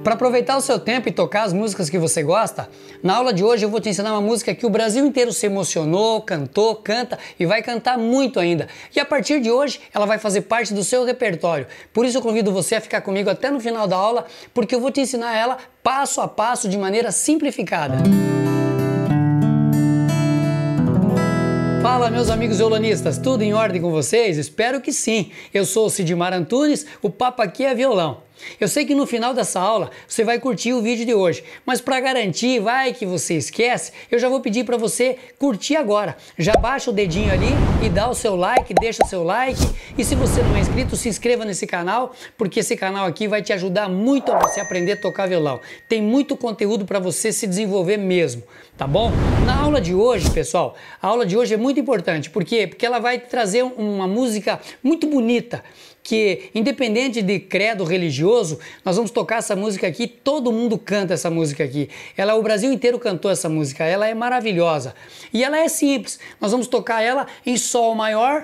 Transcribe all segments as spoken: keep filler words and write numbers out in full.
Para aproveitar o seu tempo e tocar as músicas que você gosta, na aula de hoje eu vou te ensinar uma música que o Brasil inteiro se emocionou, cantou, canta e vai cantar muito ainda. E a partir de hoje ela vai fazer parte do seu repertório. Por isso eu convido você a ficar comigo até no final da aula, porque eu vou te ensinar ela passo a passo de maneira simplificada. Fala, meus amigos violonistas, tudo em ordem com vocês? Espero que sim. Eu sou o Sidmar Antunes, o papo aqui é violão. Eu sei que no final dessa aula você vai curtir o vídeo de hoje, mas para garantir, vai que você esquece, eu já vou pedir para você curtir agora. Já baixa o dedinho ali e dá o seu like, deixa o seu like, e se você não é inscrito, se inscreva nesse canal, porque esse canal aqui vai te ajudar muito a você aprender a tocar violão. Tem muito conteúdo para você se desenvolver mesmo, tá bom? Na aula de hoje, pessoal, a aula de hoje é muito importante, por quê? Porque ela vai trazer uma música muito bonita, que independente de credo religioso, nós vamos tocar essa música aqui, todo mundo canta essa música aqui. Ela, o Brasil inteiro cantou essa música, ela é maravilhosa. E ela é simples, nós vamos tocar ela em Sol maior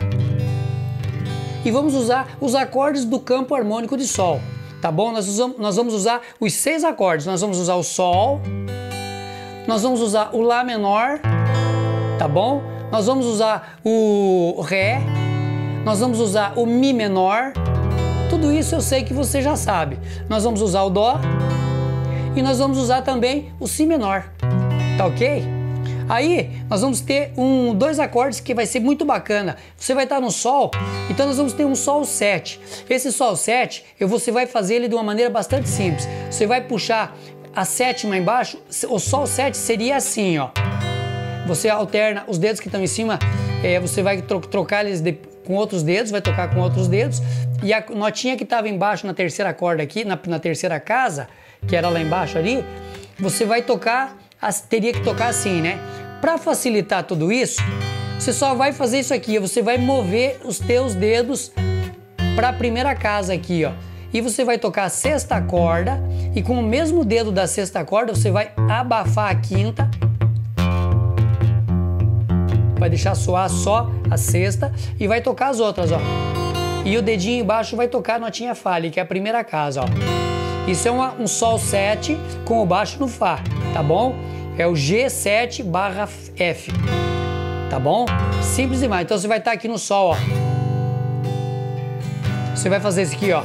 e vamos usar os acordes do campo harmônico de Sol, tá bom? Nós, usamos, nós vamos usar os seis acordes, nós vamos usar o Sol, nós vamos usar o Lá menor, tá bom? Nós vamos usar o Ré, nós vamos usar o Mi menor, tudo isso eu sei que você já sabe. Nós vamos usar o Dó e nós vamos usar também o Si menor, tá ok? Aí nós vamos ter um, dois acordes que vai ser muito bacana. Você vai estar no Sol, então nós vamos ter um Sol sete. Esse Sol sete, eu, você vai fazer ele de uma maneira bastante simples. Você vai puxar a sétima embaixo, o Sol sete seria assim, ó. Você alterna os dedos que estão em cima, é, você vai tro trocar eles de, com outros dedos, vai tocar com outros dedos, e a notinha que estava embaixo na terceira corda aqui, na, na terceira casa, que era lá embaixo ali, você vai tocar, as, teria que tocar assim, né? Para facilitar tudo isso, você só vai fazer isso aqui, você vai mover os teus dedos para a primeira casa aqui, ó. E você vai tocar a sexta corda, e com o mesmo dedo da sexta corda, você vai abafar a quinta, vai deixar soar só a sexta e vai tocar as outras, ó. E o dedinho embaixo vai tocar a notinha Fá, que é a primeira casa, ó. Isso é uma, um Sol sete com o baixo no Fá, tá bom? É o G sete barra F, tá bom? Simples demais. Então você vai estar aqui no Sol, ó. Você vai fazer isso aqui, ó.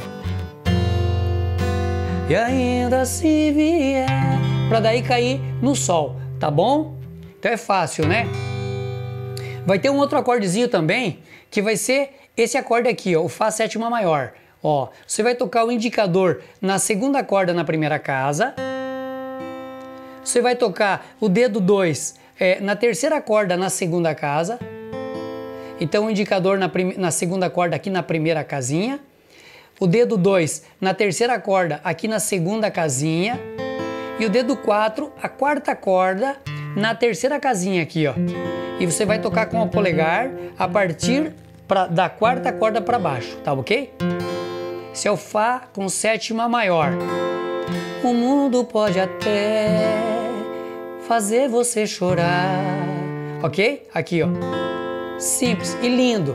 E ainda se vier, pra daí cair no Sol, tá bom? Então é fácil, né? Vai ter um outro acordezinho também, que vai ser esse acorde aqui, ó, o Fá sétima maior. Ó, você vai tocar o indicador na segunda corda na primeira casa. Você vai tocar o dedo dois é, na terceira corda na segunda casa. Então o indicador na, na segunda corda aqui na primeira casinha. O dedo dois na terceira corda aqui na segunda casinha. E o dedo quatro, a quarta corda na terceira casinha aqui, ó. E você vai tocar com o polegar a partir pra, da quarta corda para baixo, tá ok? Esse é o Fá com sétima maior. O mundo pode até fazer você chorar, ok? Aqui, ó. Simples e lindo.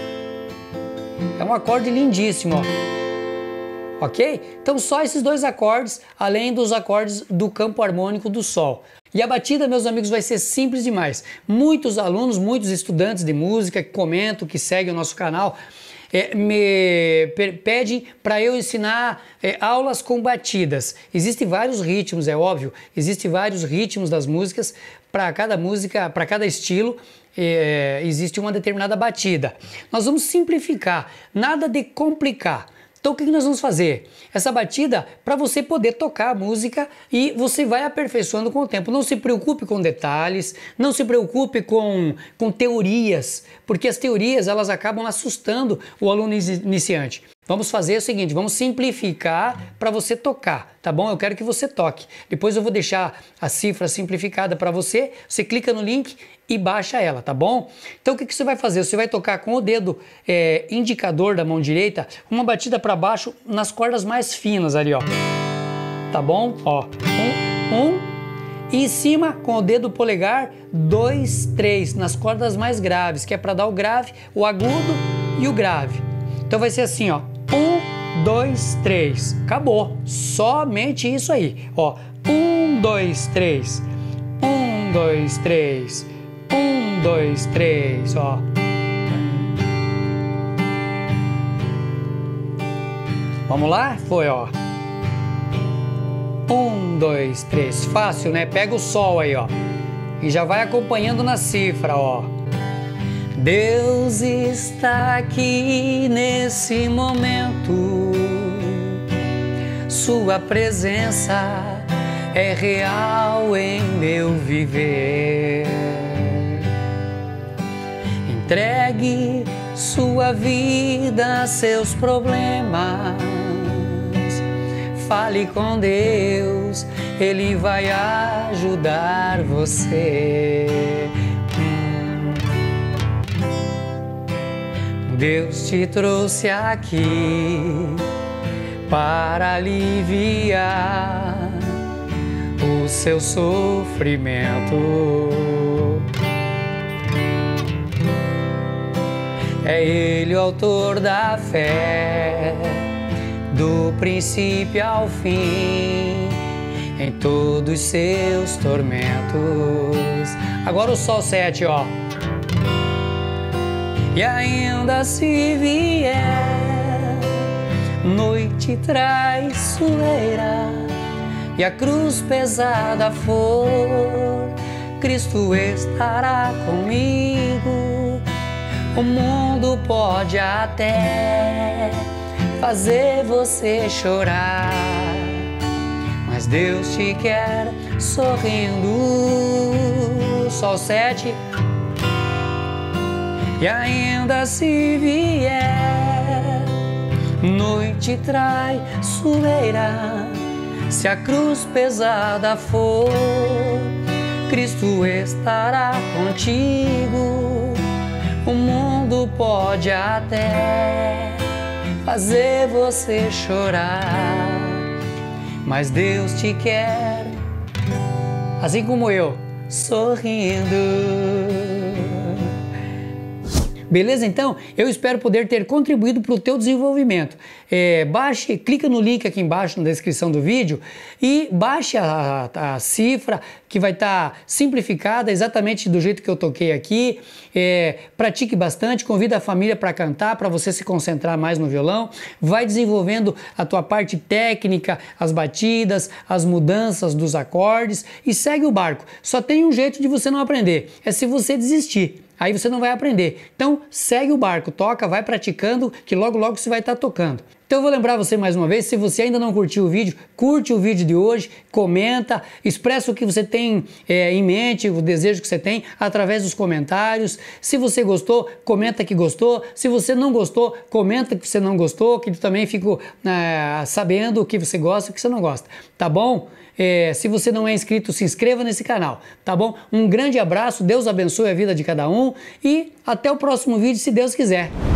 É um acorde lindíssimo, ó. Ok? Então só esses dois acordes, além dos acordes do campo harmônico do Sol. E a batida, meus amigos, vai ser simples demais. Muitos alunos, muitos estudantes de música que comentam, que seguem o nosso canal, é, me pedem para eu ensinar é, aulas com batidas. Existem vários ritmos, é óbvio, existem vários ritmos das músicas. Para cada música, para cada estilo, é, existe uma determinada batida. Nós vamos simplificar, nada de complicar. Então o que nós vamos fazer? Essa batida para você poder tocar a música e você vai aperfeiçoando com o tempo. Não se preocupe com detalhes, não se preocupe com, com teorias, porque as teorias elas acabam assustando o aluno iniciante. Vamos fazer o seguinte, vamos simplificar para você tocar, tá bom? Eu quero que você toque. Depois eu vou deixar a cifra simplificada para você, você clica no link e baixa ela, tá bom? Então o que, que você vai fazer? Você vai tocar com o dedo é, indicador da mão direita, uma batida para baixo nas cordas mais finas ali, ó. Tá bom? Ó, um, um, e em cima com o dedo polegar, dois, três, nas cordas mais graves, que é para dar o grave, o agudo e o grave. Então vai ser assim, ó. Um, dois, três. Acabou. Somente isso aí. Ó, um, dois, três. Um, dois, três. Um, dois, três. Ó. Vamos lá? Foi, ó. Um, dois, três. Fácil, né? Pega o sol aí, ó. E já vai acompanhando na cifra, ó. Deus está aqui nesse momento. Sua presença é real em meu viver. Entregue sua vida, seus problemas. Fale com Deus, Ele vai ajudar você. Hum. Deus te trouxe aqui para aliviar o seu sofrimento. É Ele o autor da fé, do princípio ao fim, em todos os seus tormentos. Agora o sol sete, ó. E ainda se vier noite traiçoeira e a cruz pesada for, Cristo estará comigo. O mundo pode até fazer você chorar, mas Deus te quer sorrindo. Sol sete. E ainda se vier noite traiçoeira, se a cruz pesada for, Cristo estará contigo. O mundo pode até fazer você chorar, mas Deus te quer, assim como eu, sorrindo. Beleza? Então, eu espero poder ter contribuído para o teu desenvolvimento. É, baixe, clica no link aqui embaixo na descrição do vídeo e baixe a, a, a cifra que vai estar tá simplificada exatamente do jeito que eu toquei aqui. É, pratique bastante, convida a família para cantar, para você se concentrar mais no violão. Vai desenvolvendo a tua parte técnica, as batidas, as mudanças dos acordes e segue o barco. Só tem um jeito de você não aprender, é se você desistir. Aí você não vai aprender. Então, segue o barco, toca, vai praticando, que logo logo você vai estar tocando. Então eu vou lembrar você mais uma vez, se você ainda não curtiu o vídeo, curte o vídeo de hoje, comenta, expressa o que você tem é, em mente, o desejo que você tem, através dos comentários. Se você gostou, comenta que gostou. Se você não gostou, comenta que você não gostou, que eu também fico é, sabendo o que você gosta e o que você não gosta. Tá bom? É, se você não é inscrito, se inscreva nesse canal, tá bom? Um grande abraço, Deus abençoe a vida de cada um e até o próximo vídeo, se Deus quiser.